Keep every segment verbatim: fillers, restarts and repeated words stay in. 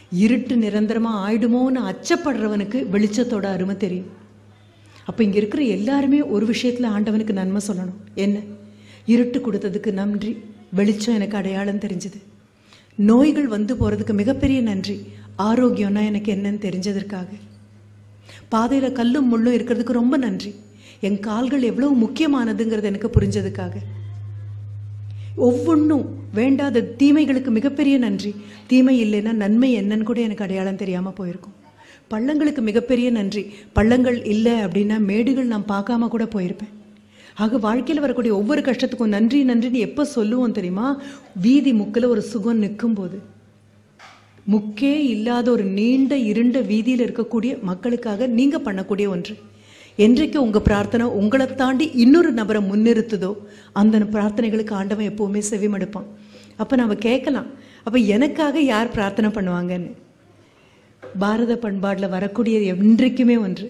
இருட்டு நிரந்தரமாக ஆயிடுமோன்னு அச்சப்படுறவனுக்கு வெளிச்சத்தோட அருமை தெரியும். அப்போ இங்கே இருக்கிற எல்லாருமே ஒரு விஷயத்தில் ஆண்டவனுக்கு நன்மை சொல்லணும். என்ன? இருட்டு கொடுத்ததுக்கு நன்றி, வெளிச்சம் எனக்கு அடையாளம் தெரிஞ்சது. நோய்கள் வந்து போகிறதுக்கு மிகப்பெரிய நன்றி, ஆரோக்கியம்னா எனக்கு என்னன்னு தெரிஞ்சதற்காக. பாதையில் கல்லும் முள்ளும் இருக்கிறதுக்கு ரொம்ப நன்றி, என் கால்கள் எவ்வளவு முக்கியமானதுங்கிறது எனக்கு புரிஞ்சதுக்காக. ஒவ்வொன்றும் வேண்டாத தீமைகளுக்கு மிகப்பெரிய நன்றி, தீமை இல்லைன்னா நன்மை என்னன்னு கூட எனக்கு அடையாளம் தெரியாமல் போயிருக்கும். பள்ளங்களுக்கு மிகப்பெரிய நன்றி, பள்ளங்கள் இல்லை அப்படின்னா மேடுகள் நான் பார்க்காம கூட போயிருப்பேன். ஆக வாழ்க்கையில் வரக்கூடிய ஒவ்வொரு கஷ்டத்துக்கும் நன்றி நன்றின்னு எப்போ சொல்லுவோம் தெரியுமா? வீதி முக்கில் ஒரு சுகம் நிற்கும் போது. முக்கே இல்லாத ஒரு நீண்ட இருண்ட வீதியில் இருக்கக்கூடிய மக்களுக்காக நீங்கள் பண்ணக்கூடிய ஒன்று. என்றைக்கு உங்கள் பிரார்த்தனை உங்களை தாண்டி இன்னொரு நபரை முன்னிறுத்துதோ அந்த பிரார்த்தனைகளுக்கு ஆண்டவன் எப்போவுமே செவிமடுப்பான். அப்போ நம்ம கேட்கலாம், அப்போ எனக்காக யார் பிரார்த்தனை பண்ணுவாங்கன்னு. பாரத பண்பாடில் வரக்கூடிய என்றைக்குமே ஒன்று,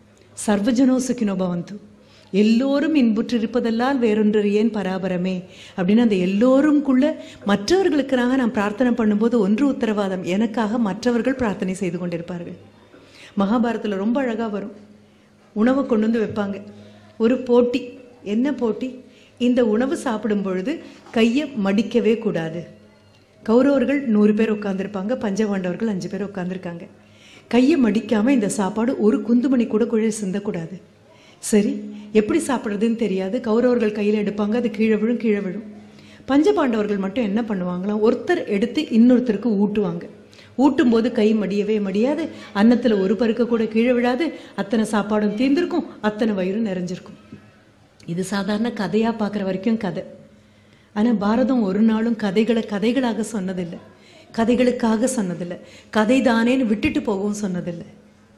சர்வஜனோ சுகினோ பவந்து, எல்லோரும் இன்புற்றிருப்பதெல்லாம் வேறொன்று ஏன் பராபரமே அப்படின்னு அந்த எல்லோரும்குள்ள மற்றவர்களுக்காக நான் பிரார்த்தனை பண்ணும்போது ஒன்று உத்தரவாதம், எனக்காக மற்றவர்கள் பிரார்த்தனை செய்து கொண்டிருப்பார்கள். மகாபாரதத்தில் ரொம்ப அழகாக வரும். உணவை கொண்டு வந்து வைப்பாங்க, ஒரு போட்டி. என்ன போட்டி? இந்த உணவு சாப்பிடும் பொழுது கையை மடிக்கவே கூடாது. கௌரவர்கள் நூறு பேர் உட்காந்துருப்பாங்க, பஞ்சபாண்டவர்கள் அஞ்சு பேர் உட்காந்துருக்காங்க. கையை மடிக்காமல் இந்த சாப்பாடு ஒரு குந்துமணி கூட குழி சிந்தக்கூடாது. சரி, எப்படி சாப்பிட்றதுன்னு தெரியாது. கௌரவர்கள் கையில் எடுப்பாங்க, அது கீழே விழும் கீழே விழும். பஞ்சபாண்டவர்கள் மட்டும் என்ன பண்ணுவாங்களாம், ஒருத்தர் எடுத்து இன்னொருத்தருக்கு ஊட்டுவாங்க. ஊட்டும் போது கை மடியவே மடியாது, அன்னத்தில் ஒரு பருக்க கூட கீழே விழாது, அத்தனை சாப்பாடும் தீர்ந்திருக்கும், அத்தனை வயிறும் நிறைஞ்சிருக்கும். இது சாதாரண கதையாக பார்க்குற வரைக்கும் கதை. ஆனால் பாரதம் ஒரு நாளும் கதைகளை கதைகளாக சொன்னதில்லை, கதைகளுக்காக சொன்னதில்லை, கதை தானேன்னு விட்டுட்டு போகவும் சொன்னதில்லை.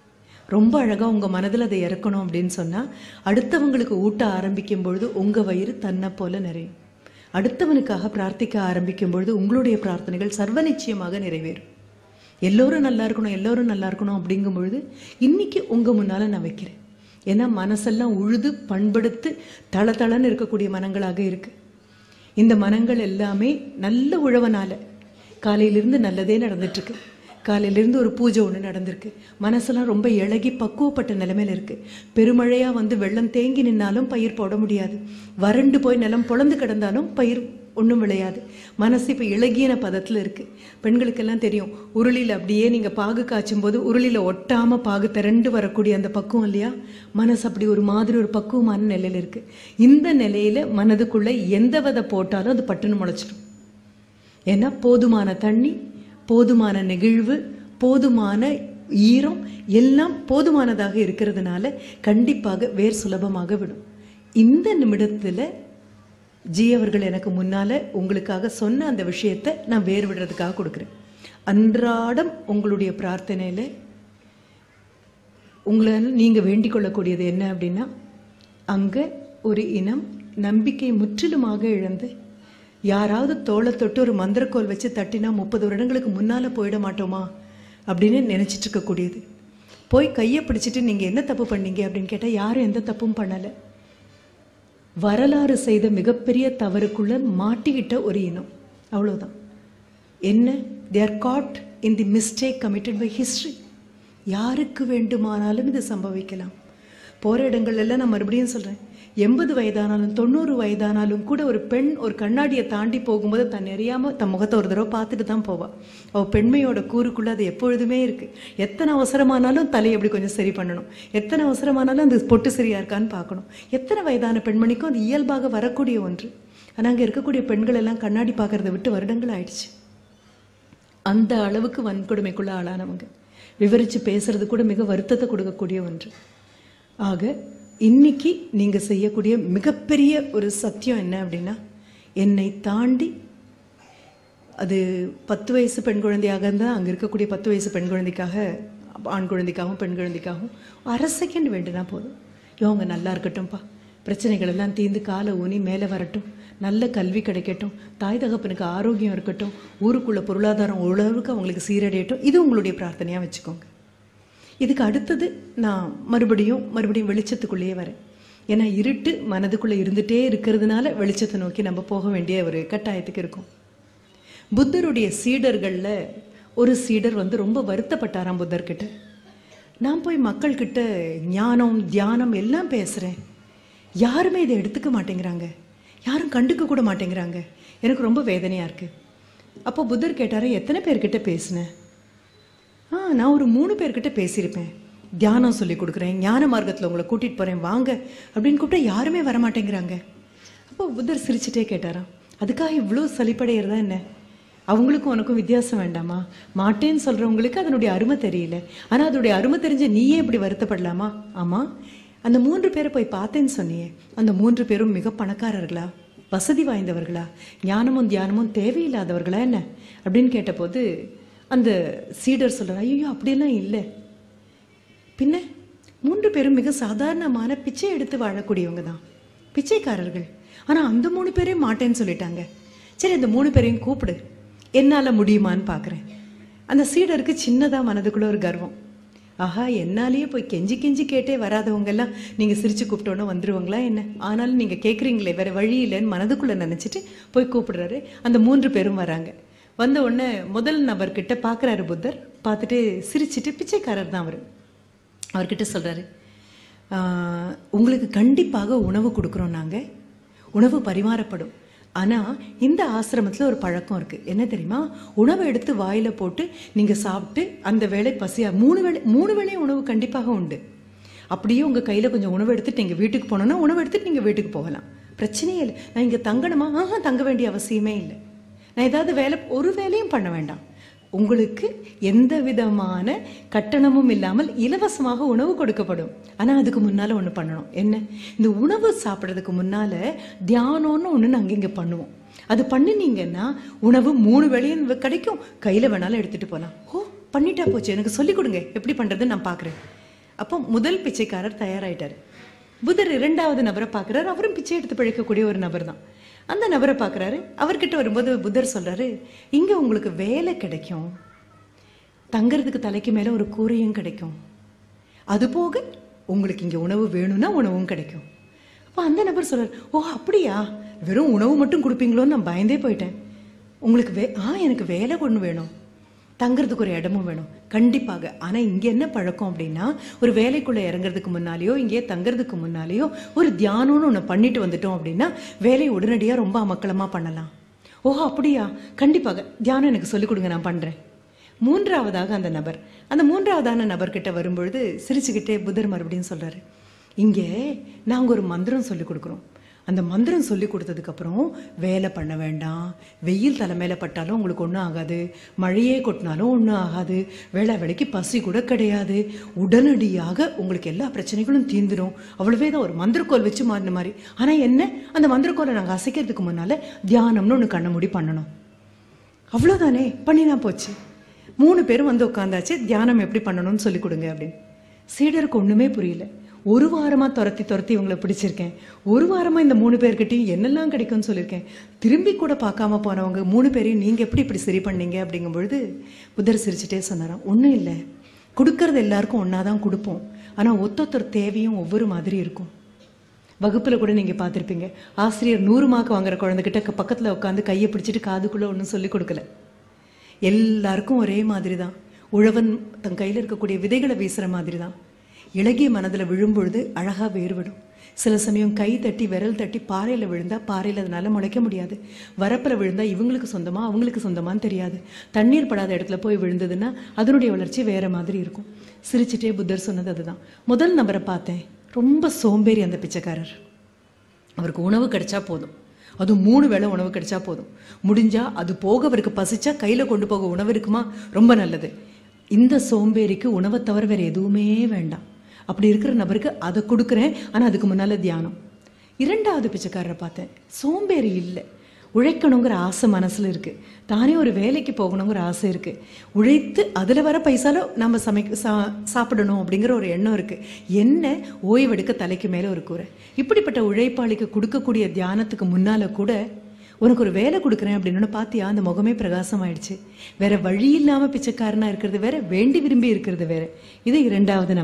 ரொம்ப அழகாக உங்கள் மனதில் அதை இறக்கணும் அப்படின்னு சொன்னால், அடுத்தவங்களுக்கு ஊட்ட ஆரம்பிக்கும் பொழுது உங்கள் வயிறு தன்னை போல நிறையும். அடுத்தவனுக்காக பிரார்த்திக்க ஆரம்பிக்கும் பொழுது உங்களுடைய பிரார்த்தனைகள் சர்வ நிச்சயமாக நிறைவேறும். எல்லோரும் நல்லா இருக்கணும் எல்லோரும் நல்லா இருக்கணும் அப்படிங்கும் பொழுது இன்னைக்கு உங்கள் முன்னால் நான் வைக்கிறேன். ஏன்னா மனசெல்லாம் உழுது பண்படுத்து தள தளன்னு இருக்கக்கூடிய மனங்களாக இருக்குது. இந்த மனங்கள் எல்லாமே நல்ல உழவனால காலையிலிருந்து நல்லதே நடந்துட்டுருக்கு. காலையிலேருந்து ஒரு பூஜை ஒன்று நடந்திருக்கு, மனசெல்லாம் ரொம்ப இழகி பக்குவப்பட்ட நிலைமையில் இருக்குது. பெருமழையாக வந்து வெள்ளம் தேங்கி நின்னாலும் பயிர் போட முடியாது, வறண்டு போய் நிலம் பொழந்து கிடந்தாலும் பயிர் ஒன்றும் விளையாது. மனசு இப்போ இளகியன பதத்தில் இருக்குது. பெண்களுக்கெல்லாம் தெரியும், உருளியில் அப்படியே நீங்கள் பாகு காய்ச்சும் போது உருளியில் ஒட்டாமல் பாகு திரண்டு வரக்கூடிய அந்த பக்குவம் இல்லையா, மனசு அப்படி ஒரு மாதிரி ஒரு பக்குவமான நிலையில் இருக்குது. இந்த நிலையில் மனதுக்குள்ளே எந்த விதை போட்டாலும் அது பட்டுன்னு முளைச்சிடும். ஏன்னா போதுமான தண்ணி, போதுமான நெகிழ்வு, போதுமான ஈரம் எல்லாம் போதுமானதாக இருக்கிறதுனால கண்டிப்பாக வேர் சுலபமாக விடும். இந்த நிமிடத்தில் ஜி அவர்கள் எனக்கு முன்னால் உங்களுக்காக சொன்ன அந்த விஷயத்தை நான் வேர் விடுறதுக்காக கொடுக்குறேன். அன்றாடம் உங்களுடைய பிரார்த்தனையில் உங்களை நீங்கள் வேண்டிக் கொள்ளக்கூடியது என்ன அப்படின்னா, அங்கே ஒரு இனம் நம்பிக்கை முற்றிலுமாக இழந்து யாராவது தோளை தொட்டு ஒரு மந்திரக்கோல் வச்சு தட்டினா முப்பது வருடங்களுக்கு முன்னால் போயிட மாட்டோமா அப்படின்னு நினச்சிட்டு இருக்கக்கூடியது. போய் கையை பிடிச்சிட்டு நீங்கள் என்ன தப்பு பண்ணீங்க அப்படின்னு கேட்டால் யாரும் எந்த தப்பும் பண்ணலை. வரலாறு செய்த மிகப்பெரிய தவறுக்குள்ளே மாட்டிக்கிட்ட ஒரு இனம், அவ்வளோதான். என்ன? They are caught in the mistake committed by history. யாருக்கு வேண்டுமானாலும் இது சம்பவிக்கலாம். போகிற இடங்கள் எல்லாம் நான் மறுபடியும் சொல்கிறேன், எண்பது வயதானாலும் தொண்ணூறு வயதானாலும் கூட ஒரு பெண் ஒரு கண்ணாடியை தாண்டி போகும்போது தன் அறியாமல் தன் முகத்தை ஒரு தடவை பார்த்துட்டு தான் போவாள். அவள் பெண்மையோட கூறுக்குள்ளே அது எப்பொழுதுமே இருக்குது. எத்தனை அவசரமானாலும் தலையை எப்படி கொஞ்சம் சரி பண்ணணும், எத்தனை அவசரமானாலும் அந்த பொட்டு சரியாக இருக்கான்னு பார்க்கணும். எத்தனை வயதான பெண்மணிக்கும் அது இயல்பாக வரக்கூடிய ஒன்று. ஆனால் அங்கே இருக்கக்கூடிய பெண்கள் எல்லாம் கண்ணாடி பார்க்குறத விட்டு வருடங்கள் ஆயிடுச்சு. அந்த அளவுக்கு வன்கொடுமைக்குள்ளே ஆளானவங்க. விவரித்து பேசுறது கூட மிக வருத்தத்தை கொடுக்கக்கூடிய ஒன்று. ஆக இன்னைக்கு நீங்கள் செய்யக்கூடிய மிகப்பெரிய ஒரு சத்தியம் என்ன அப்படின்னா, என்னை தாண்டி அது பத்து வயசு பெண் குழந்தையாக இருந்தால் அங்கே இருக்கக்கூடிய பத்து வயசு பெண் குழந்தைக்காக, ஆண் குழந்தைக்காகவும் பெண் குழந்தைக்காகவும் அரை செகண்ட் வேண்டுனா போதும், இவங்க நல்லா இருக்கட்டும்ப்பா, பிரச்சனைகள் எல்லாம் தீர்ந்து காலை ஊனி மேலே வரட்டும், நல்ல கல்வி கிடைக்கட்டும், தாய் தகப்பனுக்கு ஆரோக்கியம் இருக்கட்டும், ஊருக்குள்ள பொருளாதாரம் ஓரளவுக்கு அவங்களுக்கு சீரடையட்டும். இது உங்களுடைய பிரார்த்தனையாக வச்சுக்கோங்க. இதுக்கு அடுத்தது நான் மறுபடியும் மறுபடியும் வெளிச்சத்துக்குள்ளேயே வரேன். ஏன்னா இருட்டு மனதுக்குள்ளே இருந்துகிட்டே இருக்கிறதுனால வெளிச்சத்தை நோக்கி நம்ம போக வேண்டிய ஒரு கட்டாயத்துக்கு இருக்கும். புத்தருடைய சீடர்களில் ஒரு சீடர் வந்து ரொம்ப வருத்தப்பட்டாராம் புத்தர்கிட்ட. நான் போய் மக்கள்கிட்ட ஞானம் தியானம் எல்லாம் பேசுகிறேன், யாருமே இதை எடுத்துக்க மாட்டேங்கிறாங்க, யாரும் கண்டுக்க கூட மாட்டேங்கிறாங்க, எனக்கு ரொம்ப வேதனையாக இருக்குது. அப்போ புத்தர் கேட்டார், எத்தனை பேர்கிட்ட பேசினேன்? ஆ நான் ஒரு மூணு பேர்கிட்ட பேசியிருப்பேன். தியானம் சொல்லி கொடுக்குறேன், ஞான மார்க்கத்தில் உங்களை கூட்டிகிட்டு போகிறேன் வாங்க அப்படின்னு கூப்பிட்டா யாருமே வரமாட்டேங்கிறாங்க. அப்போ புத்தர் சிரிச்சுட்டே கேட்டாராம், அதுக்காக இவ்வளோ சலிப்படைகிறதா என்ன? அவங்களுக்கும் உனக்கும் வித்தியாசம் வேண்டாமா? மாட்டேன்னு சொல்கிறவங்களுக்கு அதனுடைய அருமை தெரியல, ஆனால் அதனுடைய அருமை தெரிஞ்ச நீயே இப்படி வருத்தப்படலாமா? ஆமாம், அந்த மூன்று பேரை போய் பார்த்தேன்னு சொன்னியே, அந்த மூன்று பேரும் மிக பணக்காரர்களா, வசதி வாய்ந்தவர்களா, ஞானமும் தியானமும் தேவையில்லாதவர்களா என்ன அப்படின்னு கேட்டபோது அந்த சீடர் சொல்கிறார், ஐயோ அப்படியெல்லாம் இல்லை, பின்ன மூன்று பேரும் மிக சாதாரணமான பிச்சை எடுத்து வாழக்கூடியவங்க தான், பிச்சைக்காரர்கள். ஆனால் அந்த மூணு பேரையும் மாட்டேன்னு சொல்லிட்டாங்க. சரி, அந்த மூணு பேரையும் கூப்பிடு, என்னால் முடியுமான்னு பார்க்குறேன். அந்த சீடருக்கு சின்னதாக மனதுக்குள்ள ஒரு கர்வம், ஆஹா என்னாலேயே போய் கெஞ்சி கெஞ்சி கேட்டே வராதவங்கெல்லாம் நீங்கள் சிரித்து கூப்பிட்டோன்னே வந்துடுவாங்களா என்ன? ஆனாலும் நீங்கள் கேட்குறீங்களே வேறு வழி இல்லைன்னு மனதுக்குள்ளே நினச்சிட்டு போய் கூப்பிடுறாரு. அந்த மூன்று பேரும் வராங்க. வந்த உடனே முதல் நபர்கிட்ட பார்க்குறாரு புத்தர். பார்த்துட்டு சிரிச்சுட்டு, பிச்சைக்காரர் தான் அவர், அவர்கிட்ட சொல்கிறாரு, உங்களுக்கு கண்டிப்பாக உணவு கொடுக்குறோம், நாங்கள் உணவு பரிமாறப்படும். ஆனால் இந்த ஆசிரமத்தில் ஒரு பழக்கம் இருக்குது, என்ன தெரியுமா? உணவை எடுத்து வாயில் போட்டு நீங்கள் சாப்பிட்டு அந்த வேளை பசியா மூணு வேளை மூணு வேளையும் உணவு கண்டிப்பாக உண்டு. அப்படியே உங்கள் கையில் கொஞ்சம் உணவு எடுத்துட்டு நீங்கள் வீட்டுக்கு போனோன்னா உணவு எடுத்துட்டு நீங்கள் வீட்டுக்கு போகலாம், பிரச்சனையே இல்லை. நான் இங்கே தங்கணுமா? ஆஹா, தங்க வேண்டிய அவசியமே இல்லை. நான் ஏதாவது வேலை ஒரு வேலையும் பண்ண வேண்டாம், உங்களுக்கு எந்த விதமான கட்டணமும் இல்லாமல் இலவசமாக உணவு கொடுக்கப்படும். ஆனால் அதுக்கு முன்னால் ஒன்று பண்ணணும். என்ன? இந்த உணவு சாப்பிட்றதுக்கு முன்னால் தியானம்னு ஒன்று நாங்கள் இங்கே பண்ணுவோம். அது பண்ணினீங்கன்னா உணவு மூணு வேளையும் கிடைக்கும், கையில் வேணாலும் எடுத்துகிட்டு போகலாம். ஓ பண்ணிட்டா போச்சு, எனக்கு சொல்லிக் கொடுங்க எப்படி பண்ணுறதுன்னு நான் பார்க்குறேன். அப்போ முதல் பிச்சைக்காரர் தயாராகிட்டார். புத்தர் இரண்டாவது நபரை பார்க்குறாரு. அவரும் பிச்சை எடுத்து பிழைக்கக்கூடிய ஒரு நபர் தான். அந்த நபரை பார்க்குறாரு. அவர்கிட்ட வரும்போது புத்தர் சொல்கிறாரு, இங்கே உங்களுக்கு வேலை கிடைக்கும், தங்கிறதுக்கு தலைக்கு மேலே ஒரு கூரையும் கிடைக்கும், அது போக உங்களுக்கு இங்கே உணவு வேணும்னா உணவும் கிடைக்கும். அப்போ அந்த நபர் சொல்கிறார், ஓ அப்படியா, வெறும் உணவு மட்டும் கொடுப்பீங்களோன்னு நான் பயந்தே போயிட்டேன். உங்களுக்கு வே ஆ எனக்கு வேலை ஒன்று வேணும், தங்கிறதுக்கு ஒரு இடமும் வேணும், கண்டிப்பாக. ஆனால் இங்கே என்ன பழக்கம் அப்படின்னா, ஒரு வேலைக்குள்ளே இறங்குறதுக்கு முன்னாலேயோ இங்கேயே தங்கிறதுக்கு முன்னாலேயோ ஒரு தியானம்னு ஒன்று பண்ணிட்டு வந்துட்டோம் அப்படின்னா வேலையை உடனடியாக ரொம்ப அமக்கலமாக பண்ணலாம். ஓஹோ அப்படியா, கண்டிப்பாக தியானம் எனக்கு சொல்லிக் கொடுங்க, நான் பண்ணுறேன். மூன்றாவதாக அந்த நபர், அந்த மூன்றாவதான நபர்கிட்ட வரும்பொழுது சிரிச்சுக்கிட்டே புத்தர் மறுபடியும் சொல்கிறாரு, இங்கே நாங்கள் ஒரு மந்திரம் சொல்லி கொடுக்குறோம், அந்த மந்திரம் சொல்லி கொடுத்ததுக்கப்புறம் வேலை பண்ண வேண்டாம், வெயில் தலைமையில பட்டாலும் உங்களுக்கு ஒன்றும் ஆகாது, மழையே கொட்டினாலும் ஒன்றும் ஆகாது, வேளை வேலைக்கு பசி கூட கிடையாது, உடனடியாக உங்களுக்கு எல்லா பிரச்சனைகளும் தீர்ந்துடும், அவ்வளவே தான், ஒரு மந்திரக்கோல் வச்சு மாறின மாதிரி. ஆனால் என்ன, அந்த மந்திரக்கோலை நாங்கள் அசைக்கிறதுக்கு முன்னால் தியானம்னு ஒன்று கண்ண மூடி பண்ணணும், அவ்வளோதானே, பண்ணினா போச்சு. மூணு பேரும் வந்து உட்காந்தாச்சு, தியானம் எப்படி பண்ணணும்னு சொல்லி கொடுங்க அப்படின்னு. சீடருக்கு ஒன்றுமே புரியல. ஒரு வாரமாக துரத்தி துரத்தி இவங்களை பிடிச்சிருக்கேன், ஒரு வாரமாக இந்த மூணு பேர்கிட்டையும் என்னெல்லாம் கிடைக்கும்னு சொல்லியிருக்கேன், திரும்பி கூட பார்க்காம போனவங்க மூணு பேரையும் நீங்கள் எப்படி இப்படி சரி பண்ணீங்க அப்படிங்கும் பொழுது புத்தர் சிரிச்சுட்டே சொன்னாராம், ஒன்றும் இல்லை, கொடுக்கறது எல்லாருக்கும் ஒன்றா தான் கொடுப்போம், ஆனால் ஒத்தொத்தர் தேவையும் ஒவ்வொரு மாதிரி இருக்கும். வகுப்பில் கூட நீங்கள் பார்த்துருப்பீங்க, ஆசிரியர் நூறு மார்க் வாங்குற குழந்தைகிட்ட பக்கத்தில் உட்காந்து கையை பிடிச்சிட்டு காதுக்குள்ளே ஒன்றும் சொல்லி கொடுக்கல. எல்லாருக்கும் ஒரே மாதிரி தான், உழவன் தன் கையில் இருக்கக்கூடிய விதைகளை வீசுகிற மாதிரி தான். இளகிய மனதில் விழும்பொழுது அழகாக வேறுபடும். சில சமயம் கை தட்டி விரல் தட்டி பாறையில் விழுந்தால் பாறையில் அதனால் முளைக்க முடியாது, வரப்பில் விழுந்தால் இவங்களுக்கு சொந்தமாக அவங்களுக்கு சொந்தமானு தெரியாது, தண்ணீர் படாத இடத்துல போய் விழுந்ததுன்னா அதனுடைய வளர்ச்சி வேறு மாதிரி இருக்கும். சிரிச்சுட்டே புத்தர் சொன்னது அதுதான். முதல் நபரை பார்த்தேன், ரொம்ப சோம்பேறி அந்த பிச்சைக்காரர். அவருக்கு உணவு கிடைச்சா போதும், அதுவும் மூணு வேளை உணவு கிடைச்சா போதும், முடிஞ்சா அது போக அவருக்கு பசிச்சா கையில் கொண்டு போக உணவு இருக்குமா, ரொம்ப நல்லது. இந்த சோம்பேறிக்கு உணவை தவிர வேறு எதுவுமே வேண்டாம். அப்படி இருக்கிற நபருக்கு அதை கொடுக்குறேன், ஆனால் அதுக்கு முன்னால் தியானம். இரண்டாவது பிச்சைக்காரரை பார்த்தேன், சோம்பேறி இல்லை, உழைக்கணுங்கிற ஆசை மனசில் இருக்குது, தானே ஒரு வேலைக்கு போகணுங்கிற ஆசை இருக்குது, உழைத்து அதில் வர பைசால நம்ம சமைக்க சா சாப்பிடணும் அப்படிங்கிற ஒரு எண்ணம் இருக்குது, என்ன ஓய்வெடுக்க தலைக்கு மேலே ஒரு கூரை. இப்படிப்பட்ட உழைப்பாளிக்கு கொடுக்கக்கூடிய தியானத்துக்கு முன்னால் கூட உனக்கு ஒரு வேலை கொடுக்குறேன் அப்படின்னு பார்த்தியா, அந்த முகமே பிரகாசம் ஆயிடுச்சு. வேற வழி இல்லாமல் பிச்சைக்காரனாக இருக்கிறது வேற, வேண்டி விரும்பி இருக்கிறது வேற. இது இரண்டாவது நபர்.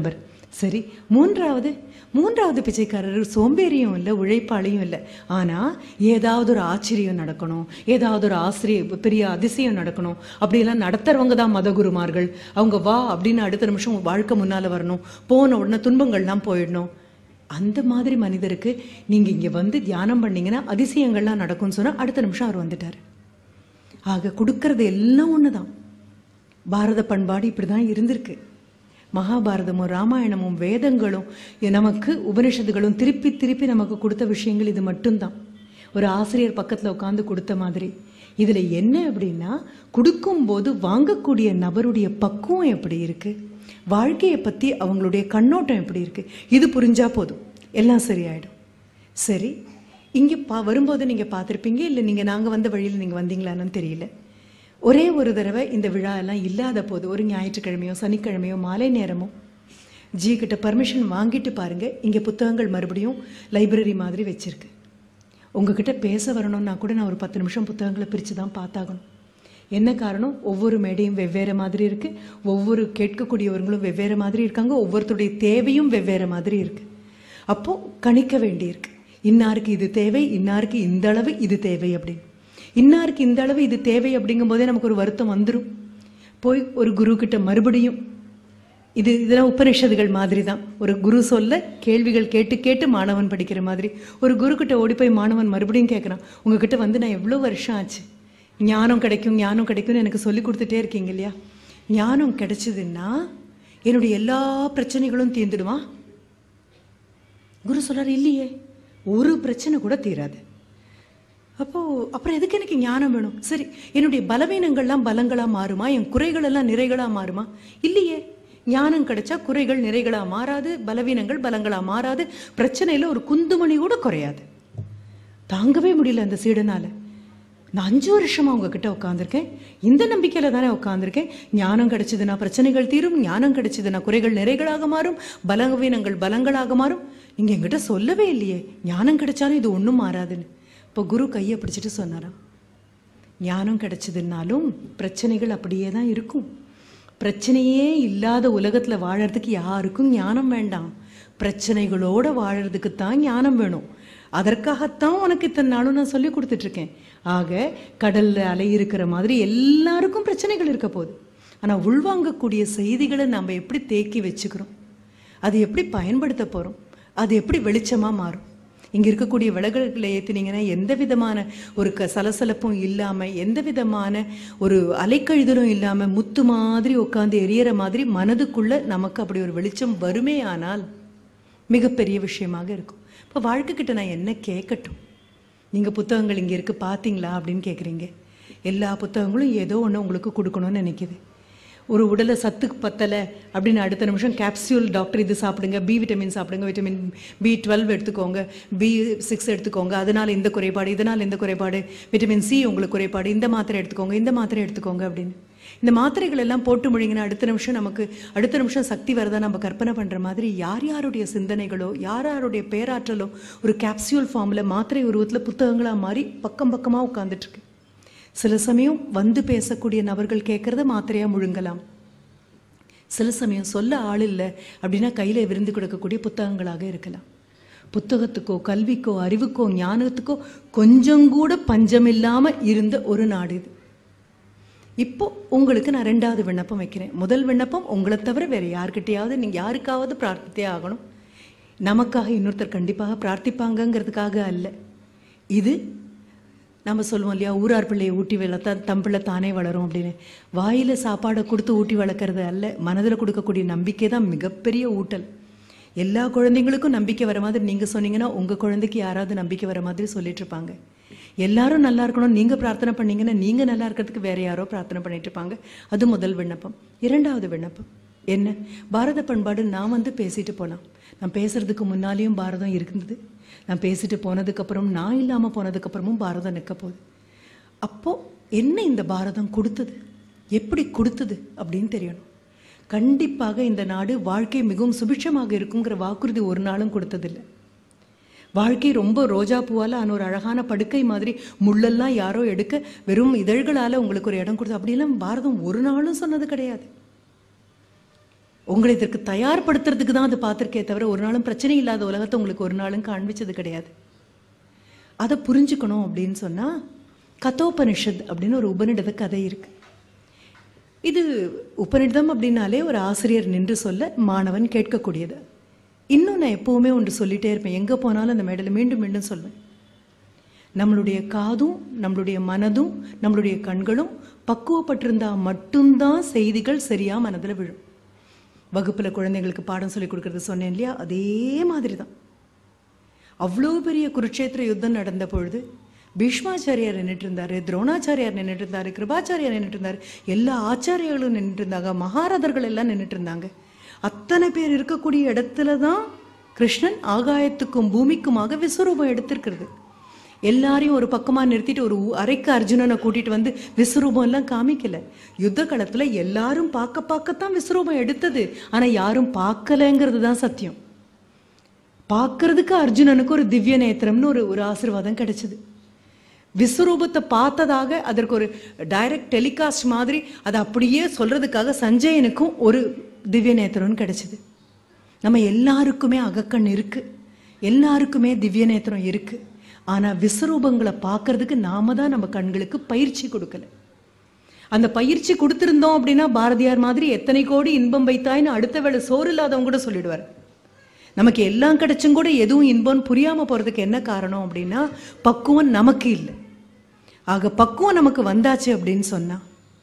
சரி, மூன்றாவது மூன்றாவது பிச்சைக்காரர் சோம்பேறியும் இல்லை, உழைப்பாளியும் இல்லை. ஆனால் ஏதாவது ஒரு ஆச்சரியம் நடக்கணும், ஏதாவது ஒரு ஆசிரிய பெரிய அதிசயம் நடக்கணும், அப்படியெல்லாம் நடத்துறவங்க தான் மதகுருமார்கள். அவங்க வா அப்படின்னு அடுத்த நிமிஷம் வாழ்க்கை முன்னால் வரணும், போன உடனே துன்பங்கள்லாம் போயிடணும். அந்த மாதிரி மனிதருக்கு நீங்கள் இங்கே வந்து தியானம் பண்ணிங்கன்னா அதிசயங்கள்லாம் நடக்கும்னு சொன்னால் அடுத்த நிமிஷம் அவர் வந்துட்டார். ஆக கொடுக்கறது எல்லாம் ஒன்று தான். பாரத பண்பாடு இப்படி தான் இருந்திருக்கு. மகாபாரதமும் ராமாயணமும் வேதங்களும் நமக்கு உபனிஷத்துகளும் திருப்பி திருப்பி நமக்கு கொடுத்த விஷயங்கள் இது மட்டும்தான். ஒரு ஆசிரியர் பக்கத்தில் உட்காந்து கொடுத்த மாதிரி. இதில் என்ன அப்படின்னா, கொடுக்கும்போது வாங்கக்கூடிய நபருடைய பக்குவம் எப்படி இருக்குது, வாழ்க்கையை பற்றி அவங்களுடைய கண்ணோட்டம் எப்படி இருக்குது, இது புரிஞ்சா போதும், எல்லாம் சரியாயிடும். சரி, இங்கே பா வரும்போது நீங்கள் பார்த்துருப்பீங்க, இல்லை நீங்கள் நாங்கள் வந்த வழியில் நீங்கள் வந்தீங்களான்னு தெரியல. ஒரே ஒரு தடவை இந்த விழா எல்லாம் இல்லாத போது ஒரு ஞாயிற்றுக்கிழமையோ சனிக்கிழமையோ மாலை நேரமோ ஜி கிட்ட பர்மிஷன் வாங்கிட்டு பாருங்கள். இங்கே புத்தகங்கள் மறுபடியும் லைப்ரரி மாதிரி வச்சுருக்கு. உங்ககிட்ட பேச வரணும்னா கூட நான் ஒரு பத்து நிமிஷம் புத்தகங்களை பிரித்து தான் பார்த்தாகணும். என்ன காரணம், ஒவ்வொரு மேடையும் வெவ்வேறு மாதிரி இருக்குது, ஒவ்வொரு கேட்கக்கூடியவர்களும் வெவ்வேறு மாதிரி இருக்காங்க, ஒவ்வொருத்தருடைய தேவையும் வெவ்வேறு மாதிரி இருக்குது. அப்போது கணிக்க வேண்டியிருக்கு. இன்னாருக்கு இது தேவை, இன்னாருக்கு இந்த அளவு இது தேவை அப்படின்னு. இன்னாருக்கு இந்த அளவு இது தேவை அப்படிங்கும் போதே நமக்கு ஒரு வருத்தம் வந்துடும். போய் ஒரு குரு கிட்ட மறுபடியும் இது இதெல்லாம் உபனிஷதுகள் மாதிரி தான். ஒரு குரு சொல்ல கேள்விகள் கேட்டு கேட்டு மாணவன் படிக்கிற மாதிரி. ஒரு குரு கிட்ட ஓடி போய் மாணவன் மறுபடியும் கேட்குறான், உங்ககிட்ட வந்து நான் எவ்வளோ வருஷம் ஆச்சு, ஞானம் கிடைக்கும் ஞானம் கிடைக்கும்னு எனக்கு சொல்லி கொடுத்துட்டே இருக்கீங்க இல்லையா, ஞானம் கிடைச்சதுன்னா என்னுடைய எல்லா பிரச்சனைகளும் தீர்ந்துடுமா? குரு சொல்றாரு, இல்லையே, ஒரு பிரச்சனை கூட தீராது. அப்போது அப்புறம் எதுக்கு எனக்கு ஞானம் வேணும்? சரி, என்னுடைய பலவீனங்கள்லாம் பலங்களாக மாறுமா, என் குறைகள் எல்லாம் நிறைகளாக மாறுமா? இல்லையே, ஞானம் கிடைச்சா குறைகள் நிறைகளாக மாறாது, பலவீனங்கள் பலங்களாக மாறாது, பிரச்சனையில் ஒரு குந்துமணி கூட குறையாது. தாங்கவே முடியல அந்த சீடனால். நான் அஞ்சு வருஷமாக உங்ககிட்ட உட்காந்துருக்கேன், இந்த நம்பிக்கையில் தானே உட்காந்துருக்கேன். ஞானம் கிடைச்சதுன்னா பிரச்சனைகள் தீரும், ஞானம் கிடைச்சதுன்னா குறைகள் நிறைகளாக மாறும், பலவீனங்கள் பலங்களாக மாறும். நீங்கள் என்கிட்ட சொல்லவே இல்லையே ஞானம் கிடைச்சாலும் இது ஒன்றும் மாறாதுன்னு. இப்போ குரு கையை பிடிச்சிட்டு சொன்னாராம், ஞானம் கிடைச்சதுன்னாலும் பிரச்சனைகள் அப்படியே தான் இருக்கும். பிரச்சனையே இல்லாத உலகத்தில் வாழறதுக்கு யாருக்கும் ஞானம் வேண்டாம், பிரச்சனைகளோடு வாழறதுக்கு தான் ஞானம் வேணும். அதற்காகத்தான் உனக்கு இத்தனை நாளும் நான் சொல்லி கொடுத்துட்ருக்கேன். ஆக கடலில் அலை இருக்கிற மாதிரி எல்லாருக்கும் பிரச்சனைகள் இருக்க போகுது. ஆனால் உள்வாங்கக்கூடிய செய்திகளை நம்ம எப்படி தேக்கி வச்சுக்கிறோம், அது எப்படி பயன்படுத்த போகிறோம், அது எப்படி வெளிச்சமாக மாறும். இங்கே இருக்கக்கூடிய விளக்குகளை ஏற்றினீங்கன்னா எந்த விதமான ஒரு க சலசலப்பும் இல்லாமல், எந்த விதமான ஒரு அலைக்கழிதலும் இல்லாமல், முத்து மாதிரி உட்காந்து எரியற மாதிரி மனதுக்குள்ளே நமக்கு அப்படி ஒரு வெளிச்சம் வருமே ஆனால் மிகப்பெரிய விஷயமாக இருக்கும். இப்போ வாழ்க்கைக்கிட்ட நான் என்ன கேட்கட்டும், நீங்கள் புத்தகங்கள் இங்கே இருக்குது பார்த்தீங்களா அப்படின்னு கேட்குறீங்க. எல்லா புத்தகங்களும் ஏதோ ஒன்று உங்களுக்கு கொடுக்கணும்னு நினைக்கிது. ஒரு உடலை சத்துக்கு பத்தலை அப்படின்னு அடுத்த நிமிஷம் கேப்சியூல் டாக்டர் இது சாப்பிடுங்க, பி விட்டமின் சாப்பிடுங்க, விட்டமின் பி டுவெல் எடுத்துக்கோங்க, பி சிக்ஸ் எடுத்துக்கோங்க, அதனால் இந்த குறைபாடு, இதனால் இந்த குறைபாடு, விட்டமின் சி உங்களுக்கு குறைபாடு, இந்த மாத்திரை எடுத்துக்கோங்க, இந்த மாத்திரை எடுத்துக்கோங்க அப்படின்னு. இந்த மாத்திரைகள் எல்லாம் போட்டு முடிங்கன்னா அடுத்த நிமிஷம் நமக்கு அடுத்த நிமிஷம் சக்தி வரதா நம்ம கற்பனை பண்ணுற மாதிரி யார் யாருடைய சிந்தனைகளோ யார் யாருடைய பேராற்றலோ ஒரு கேப்சியூல் ஃபார்மில் மாத்திரை உருவத்தில் புத்தகங்களாக மாறி பக்கம் பக்கமாக உட்காந்துட்ருக்கு. சில சமயம் வந்து பேசக்கூடிய நபர்கள் கேட்குறத மாத்திரையாக முழுங்கலாம். சில சமயம் சொல்ல ஆள் இல்லை அப்படின்னா கையில் விருந்து கொடுக்கக்கூடிய புத்தகங்களாக இருக்கலாம். புத்தகத்துக்கோ கல்விக்கோ அறிவுக்கோ ஞானத்துக்கோ கொஞ்சம் கூட பஞ்சம் இல்லாமல் இருந்த ஒரு நாடு இது. இப்போ உங்களுக்கு நான் ரெண்டாவது விண்ணப்பம் வைக்கிறேன். முதல் விண்ணப்பம் உங்களை தவிர வேறு யார்கிட்டையாவது நீங்கள் யாருக்காவது பிரார்த்தித்தே ஆகணும். நமக்காக இன்னொருத்தர் கண்டிப்பாக பிரார்த்திப்பாங்கங்கிறதுக்காக அல்ல. இது நம்ம சொல்லுவோம் இல்லையா, ஊரார் பிள்ளையை ஊட்டி வளர்த்தா தம்பிள்ளை தானே வளரும் அப்படின்னு. வாயில் சாப்பாடை கொடுத்து ஊட்டி வளர்க்குறது அல்ல, மனதில் கொடுக்கக்கூடிய நம்பிக்கை தான் மிகப்பெரிய ஊட்டல். எல்லா குழந்தைங்களுக்கும் நம்பிக்கை வர மாதிரி நீங்கள் சொன்னீங்கன்னா உங்கள் குழந்தைக்கு யாராவது நம்பிக்கை வர மாதிரி சொல்லிட்டு இருப்பாங்க. எல்லாரும் நல்லா இருக்கணும் நீங்கள் பிரார்த்தனை பண்ணீங்கன்னா நீங்கள் நல்லா இருக்கிறதுக்கு வேற யாரோ பிரார்த்தனை பண்ணிட்டு இருப்பாங்க. அது முதல் விண்ணப்பம். இரண்டாவது விண்ணப்பம் என்ன, பாரத பண்பாடு நான் வந்து பேசிட்டு போகலாம். நான் பேசுறதுக்கு முன்னாலேயும் பாரதம் இருந்தது, நான் பேசிட்டு போனதுக்கப்புறம் நான் இல்லாமல் போனதுக்கப்புறமும் பாரதம் நிற்க போகுது. அப்போது என்ன இந்த பாரதம் கொடுத்தது, எப்படி கொடுத்தது அப்படின்னு தெரியணும். கண்டிப்பாக இந்த நாடு வாழ்க்கை மிகவும் சுபிட்சமாக இருக்குங்கிற வாக்குறுதி ஒரு நாளும் கொடுத்ததில்லை. வாழ்க்கை ரொம்ப ரோஜா பூவால் ஆன ஒரு அழகான படுக்கை மாதிரி முள்ளெல்லாம் யாரோ எடுக்க வெறும் இதழ்களால் உங்களுக்கு ஒரு இடம் கொடுத்து அப்படிலாம் பாரதம் ஒரு நாளும் சொன்னது கிடையாது. உங்களை இதற்கு தயார்படுத்துறதுக்கு தான் அது பார்த்துருக்கே தவிர ஒரு நாளும் பிரச்சனை இல்லாத உலகத்தை உங்களுக்கு ஒரு நாளும் காண்பிச்சது கிடையாது. அதை புரிஞ்சுக்கணும் அப்படின்னு சொன்னா கதோபனிஷத் அப்படின்னு ஒரு உபநிடத கதை இருக்கு. இது உபநிடதம் அப்படின்னாலே ஒரு ஆசிரியர் நின்று சொல்ல மாணவன் கேட்கக்கூடியது. இன்னும் நான் எப்பவுமே ஒன்று சொல்லிட்டே இருப்பேன், எங்க போனாலும் அந்த மேடையில் மீண்டும் மீண்டும் சொல்வேன். நம்மளுடைய காதும் நம்மளுடைய மனதும் நம்மளுடைய கண்களும் பக்குவப்பட்டிருந்தா மட்டும்தான் செய்திகள் சரியா மனதில் விழும். வகுப்புல குழந்தைங்களுக்கு பாடம் சொல்லி கொடுக்கறது சொன்னேன் இல்லையா, அதே மாதிரி தான். அவ்வளோ பெரிய குருட்சேத்திர யுத்தம் நடந்த பொழுது பீஷ்மாச்சாரியார் நின்றுட்டு இருந்தாரு, துரோணாச்சாரியார் நின்றுட்டு இருந்தாரு, கிருபாச்சாரியார் நின்றுட்டு இருந்தாரு, எல்லா ஆச்சாரியர்களும் நின்றுட்டு இருந்தாங்க, மகாரதர்கள் எல்லாம் நின்றுட்டு இருந்தாங்க. அத்தனை பேர் இருக்கக்கூடிய இடத்துல தான் கிருஷ்ணன் ஆகாயத்துக்கும் பூமிக்குமாக விஸ்வரூபம் எடுத்திருக்கிறது. எல்லாரையும் ஒரு பக்கமா நிறுத்திட்டு ஒரு அரைக்கு அர்ஜுனனை கூட்டிட்டு வந்து விஸ்வரூபம் எல்லாம் காமிக்கல. யுத்த காலத்துல எல்லாரும் பார்க்க பார்க்கத்தான் விஸ்வரூபம் எடுத்தது, ஆனா யாரும் பார்க்கலங்கிறது தான் சத்தியம். பார்க்கறதுக்கு அர்ஜுனனுக்கு ஒரு திவ்ய நேத்திரம்னு ஒரு ஒரு ஆசீர்வாதம் கிடைச்சது. விஸ்வரூபத்தை பார்த்ததாக அதற்கு ஒரு டைரக்ட் டெலிகாஸ்ட் மாதிரி அதை அப்படியே சொல்றதுக்காக சஞ்சயனுக்கும் ஒரு திவ்ய நேத்திரம்னு கிடைச்சது. நம்ம எல்லாருக்குமே அகக்கண் இருக்கு, எல்லாருக்குமே திவ்ய நேத்திரம் இருக்கு. ஆனா விஸ்வரூபங்களை பார்க்கறதுக்கு நாம தான் நம்ம கண்களுக்கு பயிற்சி கொடுக்கல. அந்த பயிற்சி கொடுத்திருந்தோம் அப்படின்னா பாரதியார் மாதிரி எத்தனை கோடி இன்பம் வைத்தாய்னு அடுத்த வேளை சோறு இல்லாதவங்க கூட சொல்லிடுவார். நமக்கு எல்லாம் கிடைச்சும் கூட எதுவும் இன்பம் புரியாம போறதுக்கு என்ன காரணம் அப்படின்னா பக்குவம் நமக்கு இல்லை. ஆக பக்குவம் நமக்கு வந்தாச்சு அப்படின்னு சொன்னா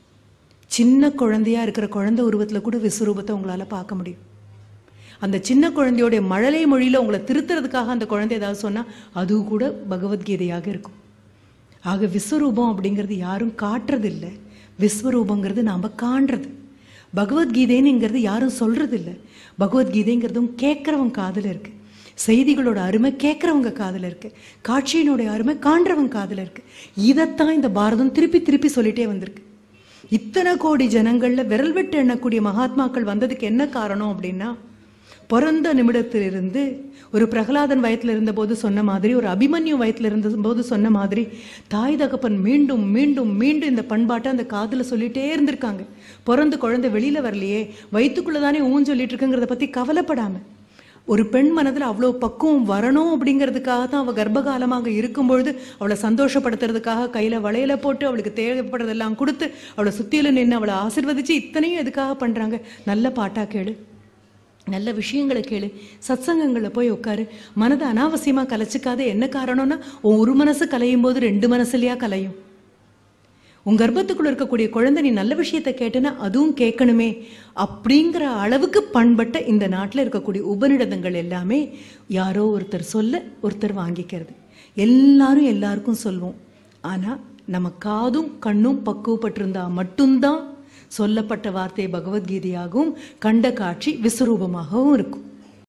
சின்ன குழந்தையா இருக்கிற குழந்தை உருவத்துல கூட விஸ்வரூபத்தை உங்களால பார்க்க முடியும். அந்த சின்ன குழந்தையோடைய மழலை மொழியில உங்களை திருத்துறதுக்காக அந்த குழந்தை ஏதாவது சொன்னா அது கூட பகவத்கீதையாக இருக்கும். ஆக விஸ்வரூபம் அப்படிங்கிறது யாரும் காட்டுறது இல்லை, விஸ்வரூபங்கிறது நாம காண்றது. பகவத்கீதைங்கிறது யாரும் சொல்றது இல்லை, பகவத்கீதைங்கிறதும் கேட்கறவங்க காதுல இருக்கு. செய்திகளோட அருமை கேட்கறவங்க காதுல இருக்கு, காட்சியினுடைய அருமை காண்றவங்க காதுல இருக்கு. இதைத்தான் இந்த பாரதம் திருப்பி திருப்பி சொல்லிட்டே வந்திருக்கு. இத்தனை கோடி ஜனங்கள்ல விரல் விட்டு எண்ணக்கூடிய மகாத்மாக்கள் வந்ததுக்கு என்ன காரணம் அப்படின்னா பிறந்த நிமிடத்திலிருந்து ஒரு பிரகலாதன் வயத்துல இருந்த போது சொன்ன மாதிரி, ஒரு அபிமன்யு வயத்துல இருந்த போது சொன்ன மாதிரி தாய் தகப்பன் மீண்டும் மீண்டும் மீண்டும் இந்த பண்பாட்டை அந்த காதுல சொல்லிட்டே இருந்திருக்காங்க. பிறந்து குழந்தை வெளியில வரலையே, வயிற்றுக்குள்ளதானே ஊன் சொல்லிட்டு இருக்குங்கிறத பத்தி கவலைப்படாம ஒரு பெண் மனதில் அவ்வளோ பக்குவம் வரணும் அப்படிங்கிறதுக்காக தான் அவள் கர்ப்பகாலமாக இருக்கும்பொழுது அவளை சந்தோஷப்படுத்துறதுக்காக கையில் வளையல போட்டு அவளுக்கு தேவைப்படுறதெல்லாம் கொடுத்து அவளை சுத்தியில நின்று அவளை ஆசீர்வதிச்சு இத்தனையும் எதுக்காக பண்ணுறாங்க? நல்ல பாட்டா கேளு, நல்ல விஷயங்களை கேளு, சத்சங்கங்களில் போய் உட்காரு, மனதை அனாவசியமாக கலைச்சிக்காத. என்ன காரணம்னா உன் ஒரு மனசு கலையும் போது ரெண்டு மனசுலையா கலையும். உன் கர்ப்பத்துக்குள்ள இருக்கக்கூடிய குழந்தை நீ நல்ல விஷயத்த கேட்டனா அதுவும் கேட்கணுமே அப்படிங்கிற அளவுக்கு பண்பட்ட இந்த நாட்டில் இருக்கக்கூடிய உபநிடதங்கள் எல்லாமே யாரோ ஒருத்தர் சொல்ல ஒருத்தர் வாங்கிக்கிறது. எல்லாரும் எல்லாருக்கும் சொல்வோம். ஆனா நம்ம காதும் கண்ணும் பக்குவப்பட்டிருந்தா மட்டும்தான் சொல்லப்பட்ட வார்த்தை பகவத்கீதையாகவும் கண்ட காட்சி விஸ்வரூபமாகவும் இருக்கும்.